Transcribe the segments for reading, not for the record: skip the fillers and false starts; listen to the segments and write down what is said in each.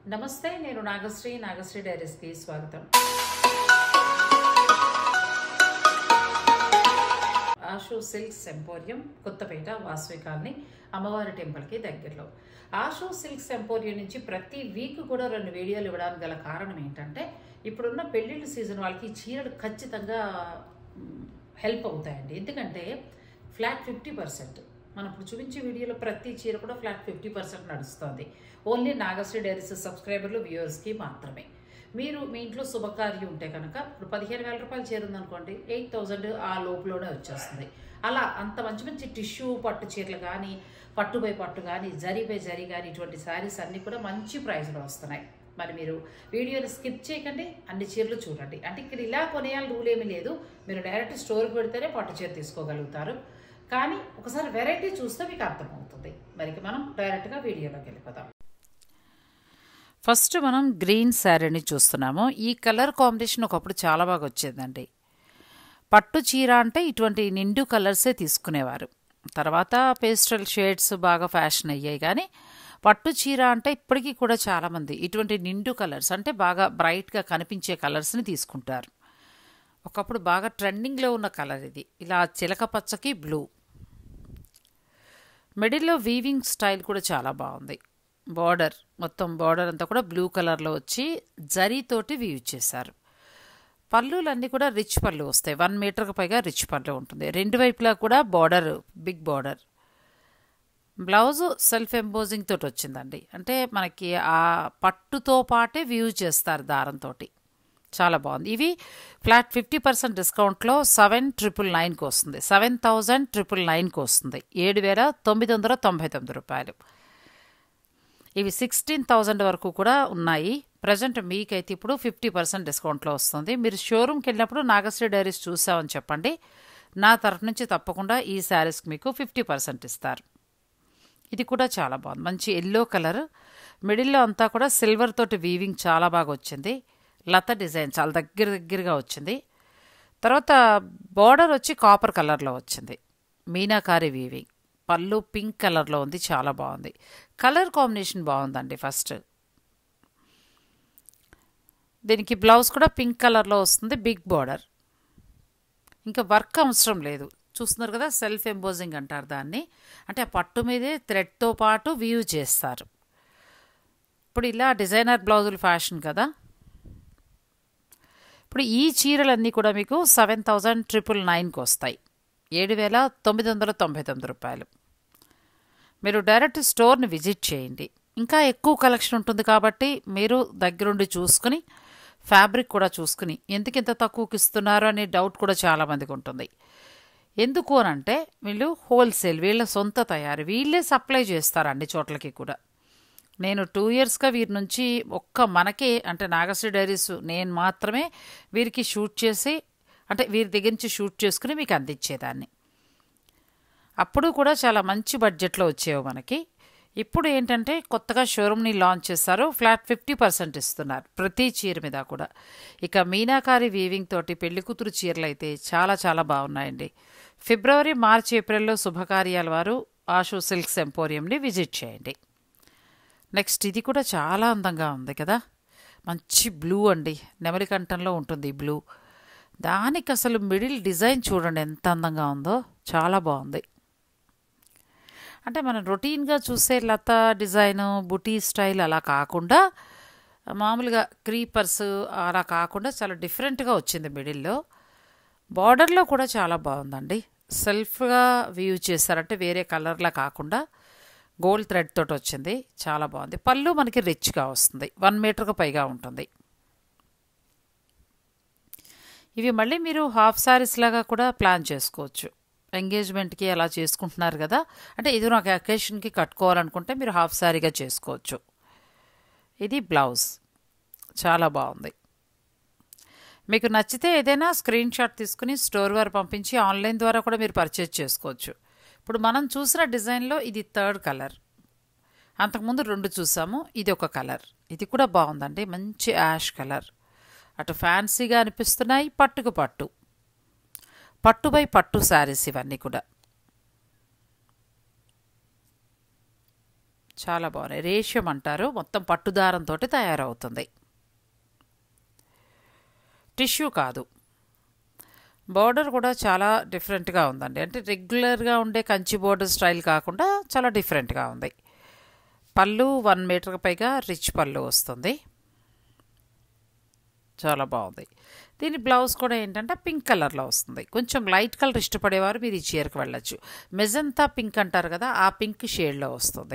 నమస్తే, నేను నాగశ్రీ డైరీస్కి స్వాగతం. Ashu silks emporium, Kothapeta, Vasavi colony, అమ్మవారి టెంపుల్కి దగ్గరలో. ఆషు సిల్క్స్ ఎంపోరియం నుంచి ప్రతి వీక్ కూడా 2 వీడియోలు ఇవ్వడానికి గల కారణం ఏంటంటే, ఇప్పుడున్న పెళ్ళిళ్ళ సీజన్ వాళ్ళకి ఈ చీరలు ఖచ్చితంగా హెల్ప్ అవుతాయండి. ఎందుకంటే ఫ్లాట్ 50%, మనం ఇప్పుడు చూపించే వీడియోలో ప్రతి చీర కూడా ఫ్లాట్ 50% నడుస్తుంది. ఓన్లీ నాగశ్రీ డైరీస్ సబ్స్క్రైబర్లు, వ్యూవర్స్కి మాత్రమే. మీరు మీ ఇంట్లో శుభకార్యం ఉంటే కనుక ఇప్పుడు 15,000 రూపాయలు చీర ఉందనుకోండి, 8,000 ఆ లోపులోనే వచ్చేస్తుంది. అలా అంత మంచి మంచి టిష్యూ పట్టు చీరలు కానీ, పట్టు బై పట్టు కానీ, జరీ బై జరీ కానీ, ఇటువంటి శారీస్ అన్నీ కూడా మంచి ప్రైస్లో వస్తున్నాయి. మరి మీరు వీడియోని స్కిప్ చేయకండి, అన్ని చీరలు చూడండి. అంటే ఇక్కడ ఇలా కొనేయాలి రూల్ ఏమీ లేదు. మీరు డైరెక్ట్ స్టోర్కి పెడితేనే పట్టు చీర తీసుకోగలుగుతారు. కానీ ఒకసారి వెరైటీ చూస్తే మీకు అర్థమవుతుంది. మరి మనం డైరెక్ట్గా వీడియోలోకి వెళ్ళిపోదాం. ఫస్ట్ మనం గ్రీన్ శారీని చూస్తున్నాము. ఈ కలర్ కాంబినేషన్ ఒకప్పుడు చాలా బాగా వచ్చేదండి. పట్టు చీర అంటే ఇటువంటి నిండు కలర్సే తీసుకునేవారు. తర్వాత పేస్టల్ షేడ్స్ బాగా ఫ్యాషన్ అయ్యాయి. కానీ పట్టు చీర అంటే ఇప్పటికీ కూడా చాలామంది ఇటువంటి నిండు కలర్స్ అంటే బాగా బ్రైట్గా కనిపించే కలర్స్ని తీసుకుంటారు. ఒకప్పుడు బాగా ట్రెండింగ్లో ఉన్న కలర్ ఇది. ఇలా చిలక పచ్చకి బ్లూ, మిడిల్లో వీవింగ్ స్టైల్ కూడా చాలా బాగుంది. బార్డర్, మొత్తం బార్డర్ అంతా కూడా బ్లూ కలర్లో వచ్చి జరీతోటి వీవ్ చేశారు. పళ్ళులన్నీ కూడా రిచ్ పళ్ళు వస్తాయి. 1 మీటర్కి పైగా రిచ్ పళ్ళు ఉంటుంది. 2 వైపులా కూడా border, big border. Blouse self embossing తోటి వచ్చిందండి. అంటే మనకి ఆ పట్టుతో పాటే వ్యూ చేస్తారు దారంతో. చాలా బాగుంది. ఇవి ఫ్లాట్ 50% డిస్కౌంట్లో 7,999కి వస్తుంది. 7,999కి వస్తుంది. 7,999 రూపాయలు. ఇవి 16,000 వరకు కూడా ఉన్నాయి. ప్రజెంట్ మీకైతే ఇప్పుడు 50% డిస్కౌంట్లో వస్తుంది. మీరు షోరూమ్కి వెళ్ళినప్పుడు నాగశ్రీ డైరీస్ చూసామని చెప్పండి. నా తరఫు నుంచి తప్పకుండా ఈ శారీస్కి మీకు 50% ఇస్తారు. ఇది కూడా చాలా బాగుంది. మంచి ఎల్లో కలర్, మిడిల్లో అంతా కూడా సిల్వర్ తోటి వీవింగ్ చాలా బాగా వచ్చింది. లత డిజైన్ చాలా దగ్గరగా వచ్చింది. తర్వాత బార్డర్ వచ్చి కాపర్ కలర్లో వచ్చింది. మీనాకారి వీవింగ్. పళ్ళు పింక్ కలర్లో ఉంది, చాలా బాగుంది. కలర్ కాంబినేషన్ బాగుందండి. ఫస్ట్ దీనికి బ్లౌజ్ కూడా పింక్ కలర్లో వస్తుంది, బిగ్ బార్డర్. ఇంకా వర్క్ అవసరం లేదు. చూస్తున్నారు కదా, సెల్ఫ్ ఎంబోజింగ్ అంటారు దాన్ని. అంటే ఆ పట్టు మీదే థ్రెడ్తో పాటు వీవ్ చేస్తారు. ఇప్పుడు ఇలా డిజైనర్ బ్లౌజులు ఫ్యాషన్ కదా. ఇప్పుడు ఈ చీరలన్నీ కూడా మీకు 7,999కి వస్తాయి. 7,999 రూపాయలు. మీరు డైరెక్ట్ స్టోర్ని విజిట్ చేయండి. ఇంకా ఎక్కువ కలెక్షన్ ఉంటుంది కాబట్టి మీరు దగ్గరుండి చూసుకుని, ఫ్యాబ్రిక్ కూడా చూసుకుని, ఎందుకు ఇంత తక్కువకి ఇస్తున్నారు అనే డౌట్ కూడా చాలామందికి ఉంటుంది. ఎందుకు అనంటే వీళ్ళు హోల్సేల్, వీళ్ళ సొంత తయారీ, వీళ్ళే సప్లై చేస్తారు అన్ని చోట్లకి కూడా. నేను 2 ఇయర్స్గా వీరి నుంచి మనకే అంటే నాగశ్రీ డైరీస్ నేను మాత్రమే వీరికి షూట్ చేసి, అంటే వీరి దగ్గర నుంచి షూట్ చేసుకుని మీకు అందించేదాన్ని. అప్పుడు కూడా చాలా మంచి బడ్జెట్లో వచ్చేవి మనకి. ఇప్పుడు ఏంటంటే కొత్తగా షోరూమ్ని లాంచ్ చేస్తారు. ఫ్లాట్ 50% ఇస్తున్నారు ప్రతి చీర మీద కూడా. ఇక మీనాకారి వీవింగ్ తోటి పెళ్లి కూతురు చీరలు అయితే చాలా చాలా బాగున్నాయండి. ఫిబ్రవరి, మార్చి, ఏప్రిల్లో శుభకార్యాల వారు ఆషు సిల్క్స్ ఎంపోరియంని విజిట్ చేయండి. నెక్స్ట్ ఇది కూడా చాలా అందంగా ఉంది కదా. మంచి బ్లూ అండి, నెమలి కంఠంలో ఉంటుంది ఈ బ్లూ. దానికి అసలు మిడిల్ డిజైన్ చూడండి ఎంత అందంగా ఉందో, చాలా బాగుంది. అంటే మనం రొటీన్గా చూసే లత డిజైను, బుటీ స్టైల్ అలా కాకుండా, మామూలుగా క్రీపర్స్ అలా కాకుండా చాలా డిఫరెంట్గా వచ్చింది మిడిల్లో. బార్డర్లో కూడా చాలా బాగుందండి. సెల్ఫ్గా వ్యూ చేశారంటే వేరే కలర్లా కాకుండా గోల్డ్ థ్రెడ్ తోటి వచ్చింది, చాలా బాగుంది. పళ్ళు మనకి రిచ్గా వస్తుంది, 1 మీటర్కి పైగా ఉంటుంది. ఇవి మళ్ళీ మీరు హాఫ్ శారీస్ లాగా కూడా ప్లాన్ చేసుకోవచ్చు. ఎంగేజ్మెంట్కి అలా చేసుకుంటున్నారు కదా, అంటే ఇది నాకు అకేషన్కి కట్టుకోవాలనుకుంటే మీరు హాఫ్ శారీగా చేసుకోవచ్చు. ఇది బ్లౌజ్, చాలా బాగుంది. మీకు నచ్చితే ఏదైనా స్క్రీన్ షాట్ తీసుకుని స్టోర్ వారు పంపించి ఆన్లైన్ ద్వారా కూడా మీరు పర్చేజ్ చేసుకోవచ్చు. ఇప్పుడు మనం చూసిన డిజైన్లో ఇది 3rd కలర్. అంతకుముందు 2 చూసాము, ఇది ఒక కలర్. ఇది కూడా బాగుందండి, మంచి యాష్ కలర్. అటు ఫ్యాన్సీగా అనిపిస్తున్నాయి, పట్టుకు పట్టు, పట్టు బై పట్టు శారీస్ ఇవన్నీ కూడా. చాలా బాగున్నాయి. రేషియం అంటారు, మొత్తం పట్టుదారంతో తయారవుతుంది, టిష్యూ కాదు. బార్డర్ కూడా చాలా డిఫరెంట్గా ఉందండి. అంటే రెగ్యులర్గా ఉండే కంచి బార్డర్ స్టైల్ కాకుండా చాలా డిఫరెంట్గా ఉంది. పళ్ళు 1 మీటర్ పైగా రిచ్ పళ్ళు వస్తుంది, చాలా బాగుంది. దీని బ్లౌజ్ కూడా ఏంటంటే పింక్ కలర్లో వస్తుంది. కొంచెం లైట్ కలర్ ఇష్టపడేవారు మీరు ఈ చీరకు వెళ్ళచ్చు. మెజంతా పింక్ అంటారు కదా, ఆ పింక్ షేడ్లో వస్తుంది.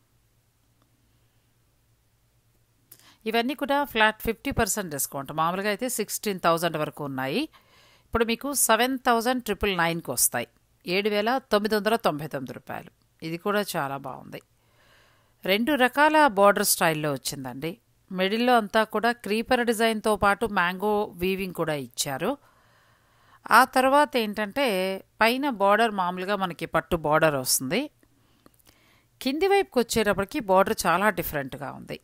ఇవన్నీ కూడా ఫ్లాట్ 50% డిస్కౌంట్. మామూలుగా అయితే 16,000 వరకు ఉన్నాయి. ఇప్పుడు మీకు 7,999కి వస్తాయి, 7,999 రూపాయలు. ఇది కూడా చాలా బాగుంది. 2 రకాల బార్డర్ స్టైల్లో వచ్చిందండి. మిడిల్లో అంతా కూడా క్రీపర్ డిజైన్తో పాటు మ్యాంగో వీవింగ్ కూడా ఇచ్చారు. ఆ తర్వాత ఏంటంటే పైన బార్డర్ మామూలుగా మనకి పట్టు బార్డర్ వస్తుంది. కింది వైపుకి వచ్చేటప్పటికి బార్డర్ చాలా డిఫరెంట్గా ఉంది.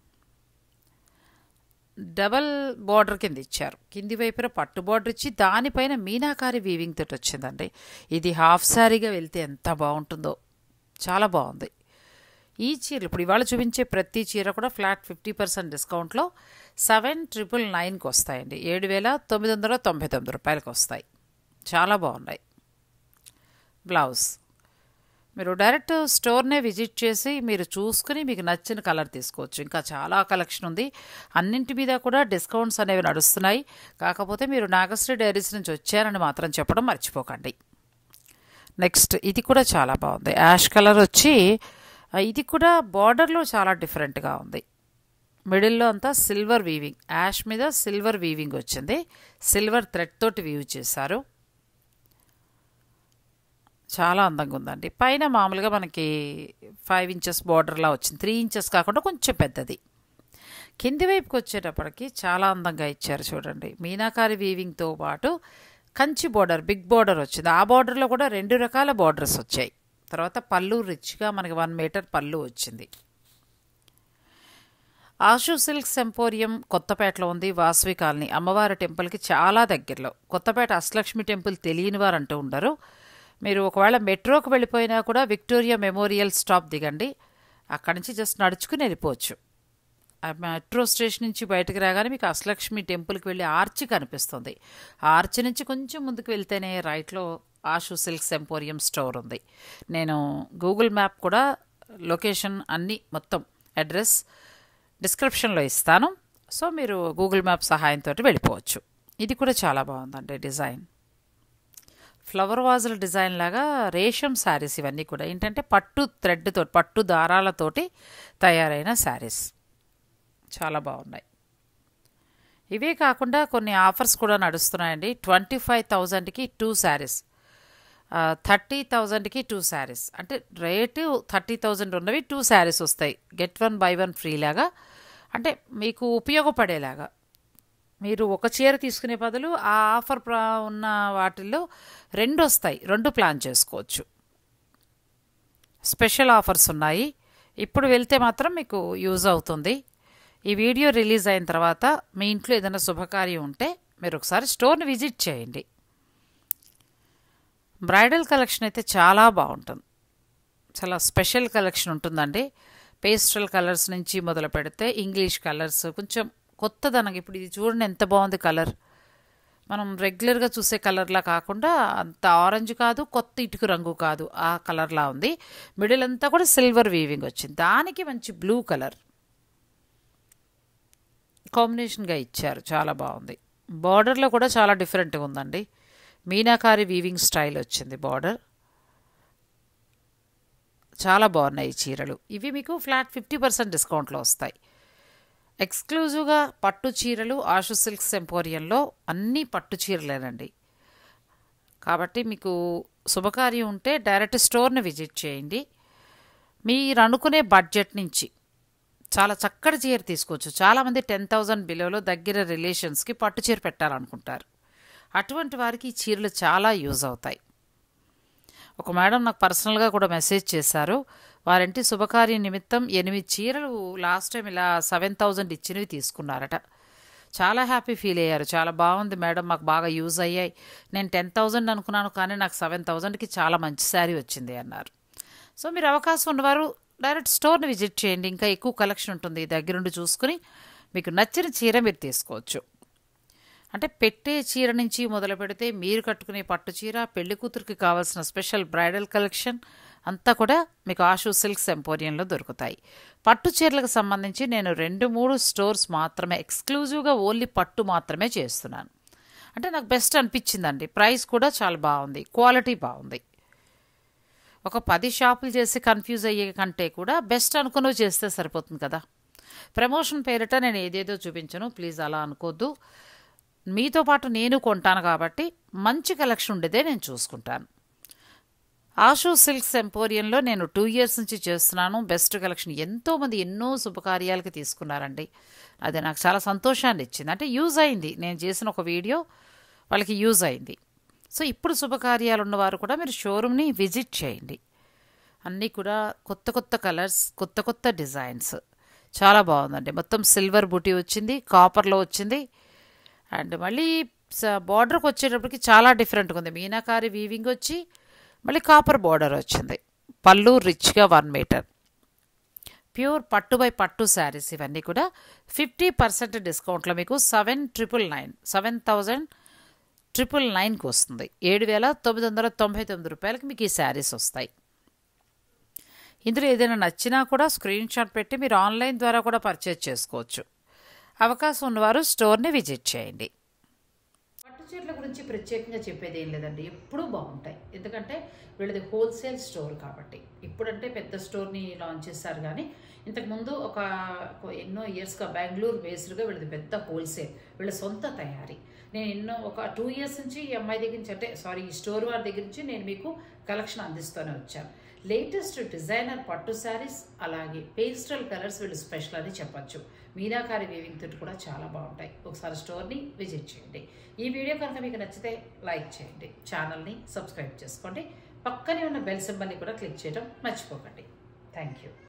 డబల్ బార్డర్ కింద ఇచ్చారు. కింది వైపున పట్టు బార్డర్ ఇచ్చి దానిపైన మీనాకారి వీవింగ్ తోటి వచ్చిందండి. ఇది హాఫ్ శారీగా వెళ్తే ఎంత బాగుంటుందో, చాలా బాగుంది. ఈ చీరలు ఇప్పుడు ఇవాళ చూపించే ప్రతి చీర కూడా ఫ్లాట్ 50% డిస్కౌంట్లో 7,999కి వస్తాయండి. 7,999 రూపాయలకి వస్తాయి. చాలా బాగున్నాయి. బ్లౌజ్ మీరు డైరెక్ట్ స్టోర్నే విజిట్ చేసి మీరు చూసుకుని మీకు నచ్చిన కలర్ తీసుకోవచ్చు. ఇంకా చాలా కలెక్షన్ ఉంది, అన్నింటి మీద కూడా డిస్కౌంట్స్ అనేవి నడుస్తున్నాయి. కాకపోతే మీరు నాగశ్రీ డైరీస్ నుంచి వచ్చారని మాత్రం చెప్పడం మర్చిపోకండి. నెక్స్ట్ ఇది కూడా చాలా బాగుంది. యాష్ కలర్ వచ్చి ఇది కూడా బార్డర్లో చాలా డిఫరెంట్గా ఉంది. మిడిల్లో అంతా సిల్వర్ వీవింగ్, యాష్ మీద సిల్వర్ వీవింగ్ వచ్చింది. సిల్వర్ థ్రెడ్ తోటి వీవ్ చేశారు, చాలా అందంగా ఉందండి. పైన మామూలుగా మనకి 5 ఇంచెస్ బార్డర్లా వచ్చింది, 3 ఇంచెస్ కాకుండా కొంచెం పెద్దది. కింది వైపుకి వచ్చేటప్పటికి చాలా అందంగా ఇచ్చారు చూడండి. మీనాకారి వీవింగ్తో పాటు కంచి బార్డర్, బిగ్ బార్డర్ వచ్చింది. ఆ బార్డర్లో కూడా 2 రకాల బార్డర్స్ వచ్చాయి. తర్వాత పళ్ళు రిచ్గా మనకి 1 మీటర్ పళ్ళు వచ్చింది. ఆషు సిల్క్స్ ఎంపోరియం కొత్తపేటలో ఉంది, వాసవి కాలనీ, అమ్మవారి టెంపుల్కి చాలా దగ్గరలో. కొత్తపేట అష్టలక్ష్మి టెంపుల్ తెలియని వారు అంటూ ఉండరు. మీరు ఒకవేళ మెట్రోకి వెళ్ళిపోయినా కూడా విక్టోరియా మెమోరియల్ స్టాప్ దిగండి, అక్కడి నుంచి జస్ట్ నడుచుకుని వెళ్ళిపోవచ్చు. మెట్రో స్టేషన్ నుంచి బయటకు రాగానే మీకు అష్టలక్ష్మి టెంపుల్కి వెళ్ళి ఆర్చి కనిపిస్తుంది. ఆ ఆర్చి నుంచి కొంచెం ముందుకు వెళ్తేనే రైట్లో ఆషు సిల్క్స్ ఎంపోరియం స్టోర్ ఉంది. నేను గూగుల్ మ్యాప్ కూడా లొకేషన్ అన్నీ మొత్తం అడ్రస్ డిస్క్రిప్షన్లో ఇస్తాను. సో మీరు గూగుల్ మ్యాప్ సహాయంతో వెళ్ళిపోవచ్చు. ఇది కూడా చాలా బాగుందండి డిజైన్. ఫ్లవర్ వాజుల డిజైన్ లాగా రేషం శారీస్ ఇవన్నీ కూడా ఏంటంటే పట్టు థ్రెడ్తో, పట్టు దారాలతోటి తయారైన శారీస్ చాలా బాగున్నాయి. ఇవే కాకుండా కొన్ని ఆఫర్స్ కూడా నడుస్తున్నాయండి. 25,000కి 2 శారీస్, 30,000కి 2 శారీస్. అంటే రేటు 30,000 ఉన్నవి 2 శారీస్ వస్తాయి. గెట్ 1 బై 1 ఫ్రీ లాగా, అంటే మీకు ఉపయోగపడేలాగా. మీరు ఒక చీర తీసుకునే బదులు ఆ ఆఫర్ ఉన్న వాటిల్లో 2 వస్తాయి, 2 ప్లాన్ చేసుకోవచ్చు. స్పెషల్ ఆఫర్స్ ఉన్నాయి. ఇప్పుడు వెళ్తే మాత్రం మీకు యూజ్ అవుతుంది. ఈ వీడియో రిలీజ్ అయిన తర్వాత మీ ఇంట్లో ఏదైనా శుభకార్యం ఉంటే మీరు ఒకసారి స్టోర్ని విజిట్ చేయండి. బ్రైడల్ కలెక్షన్ అయితే చాలా బాగుంటుంది, చాలా స్పెషల్ కలెక్షన్ ఉంటుందండి. పేస్టల్ కలర్స్ నుంచి మొదలు పెడితే ఇంగ్లీష్ కలర్స్, కొంచెం కొత్తదనం. ఇప్పుడు ఇది చూడండి ఎంత బాగుంది కలర్. మనం రెగ్యులర్గా చూసే కలర్లా కాకుండా అంత ఆరెంజ్ కాదు, కొత్త ఇటుకు రంగు కాదు, ఆ కలర్లా ఉంది. మిడిల్ అంతా కూడా సిల్వర్ వీవింగ్ వచ్చింది, దానికి మంచి బ్లూ కలర్ కాంబినేషన్గా ఇచ్చారు, చాలా బాగుంది. బార్డర్లో కూడా చాలా డిఫరెంట్గా ఉందండి. మీనాకారి వీవింగ్ స్టైల్ వచ్చింది బార్డర్. చాలా బాగున్నాయి ఈ చీరలు. ఇవి మీకు ఫ్లాట్ 50% డిస్కౌంట్లో వస్తాయి. ఎక్స్క్లూజివ్గా పట్టు చీరలు ఆషు సిల్క్స్ ఎంపోరియంలో అన్నీ పట్టు చీరలేనండి. కాబట్టి మీకు శుభకార్యం ఉంటే డైరెక్ట్ స్టోర్ని విజిట్ చేయండి. మీరు అనుకునే బడ్జెట్ నుంచి చాలా చక్కటి చీర తీసుకోవచ్చు. చాలామంది 10,000 బిలోలో దగ్గర రిలేషన్స్కి పట్టు చీర పెట్టాలనుకుంటారు. అటువంటి వారికి ఈ చీరలు చాలా యూజ్ అవుతాయి. ఒక మేడం నాకు పర్సనల్గా కూడా మెసేజ్ చేశారు. వారింటి శుభకార్యం నిమిత్తం 8 చీరలు లాస్ట్ టైం ఇలా 7,000 ఇచ్చినవి తీసుకున్నారట. చాలా హ్యాపీ ఫీల్ అయ్యారు. చాలా బాగుంది మేడం, మాకు బాగా యూజ్ అయ్యాయి. నేను 10,000 అనుకున్నాను, కానీ నాకు 7,000కి చాలా మంచి శారీ వచ్చింది అన్నారు. సో మీరు అవకాశం ఉన్నవారు డైరెక్ట్ స్టోర్ని విజిట్ చేయండి. ఇంకా ఎక్కువ కలెక్షన్ ఉంటుంది. దగ్గరుండి చూసుకుని మీకు నచ్చిన చీర మీరు తీసుకోవచ్చు. అంటే పెట్టే చీర నుంచి మొదలు పెడితే మీరు కట్టుకునే పట్టు చీర, పెళ్లి కూతురికి కావాల్సిన స్పెషల్ బ్రైడల్ కలెక్షన్ అంతా కూడా మీకు ఆషు సిల్క్స్ ఎంపోరియంలో దొరుకుతాయి. పట్టు చీరలకు సంబంధించి నేను 2-3 స్టోర్స్ మాత్రమే ఎక్స్క్లూజివ్గా ఓన్లీ పట్టు మాత్రమే చేస్తున్నాను. అంటే నాకు బెస్ట్ అనిపించిందండి. ప్రైస్ కూడా చాలా బాగుంది, క్వాలిటీ బాగుంది. ఒక 10 షాపులు చేసి కన్ఫ్యూజ్ అయ్యే కంటే కూడా బెస్ట్ అనుకుని చేస్తే సరిపోతుంది కదా. ప్రమోషన్ పేరిట నేను ఏదేదో చూపించను, ప్లీజ్ అలా అనుకోద్దు. మీతో పాటు నేను కొంటాను కాబట్టి మంచి కలెక్షన్ ఉండేదే నేను చూసుకుంటాను. ఆషు సిల్క్స్ ఎంపోరియంలో నేను 2 ఇయర్స్ నుంచి చేస్తున్నాను. బెస్ట్ కలెక్షన్ ఎంతోమంది ఎన్నో శుభకార్యాలకి తీసుకున్నారండి. అది నాకు చాలా సంతోషాన్ని ఇచ్చింది. అంటే యూజ్ అయింది, నేను చేసిన ఒక వీడియో వాళ్ళకి యూజ్ అయింది. సో ఇప్పుడు శుభకార్యాలు ఉన్నవారు కూడా మీరు షోరూమ్ని విజిట్ చేయండి. అన్నీ కూడా కొత్త కొత్త కలర్స్, కొత్త కొత్త డిజైన్స్, చాలా బాగుందండి. మొత్తం సిల్వర్ బూటీ వచ్చింది, కాపర్లో వచ్చింది. అండ్ మళ్ళీ బార్డర్కి వచ్చేటప్పటికి చాలా డిఫరెంట్గా ఉంది. మీనాకారి వీవింగ్ వచ్చి మళ్ళీ కాపర్ బార్డర్ వచ్చింది. పళ్ళు రిచ్గా 1 మీటర్. ప్యూర్ పట్టు బై పట్టు శారీస్ ఇవన్నీ కూడా 50% డిస్కౌంట్లో మీకు 7,999కి వస్తుంది. 7,999 రూపాయలకి మీకు ఈ శారీస్ వస్తాయి. ఇందులో ఏదైనా నచ్చినా కూడా స్క్రీన్ షాట్ పెట్టి మీరు ఆన్లైన్ ద్వారా కూడా పర్చేజ్ చేసుకోవచ్చు. అవకాశం ఉన్నవారు స్టోర్ని విజిట్ చేయండి. పట్టు చీరల గురించి ప్రత్యేకంగా చెప్పేది ఏం లేదండి, ఎప్పుడూ బాగుంటాయి. ఎందుకంటే వీళ్ళది హోల్సేల్ స్టోర్ కాబట్టి. ఇప్పుడంటే పెద్ద స్టోర్ని లాంచ్ చేశారు, కానీ ఇంతకుముందు ఒక ఎన్నో ఇయర్స్గా బెంగళూరు బేస్డ్గా వీళ్ళది పెద్ద హోల్సేల్, వీళ్ళ సొంత తయారీ. నేను ఒక 2 ఇయర్స్ నుంచి ఈ అమ్మాయి దగ్గర నుంచి, ఈ స్టోర్ వారి దగ్గర నుంచి నేను మీకు కలెక్షన్ అందిస్తూనే వచ్చాను. లేటెస్ట్ డిజైనర్ పట్టు శారీస్, అలాగే పేస్టల్ కలర్స్ వీళ్ళు స్పెషల్ అని చెప్పచ్చు. మీనాకారి వీవింగ్ తోటి కూడా చాలా బాగుంటాయి. ఒకసారి స్టోర్ని విజిట్ చేయండి. ఈ వీడియో కనుక మీకు నచ్చితే లైక్ చేయండి, ఛానల్ని సబ్స్క్రైబ్ చేసుకోండి, పక్కనే ఉన్న బెల్ సింబల్ని కూడా క్లిక్ చేయడం మర్చిపోకండి. Thank you.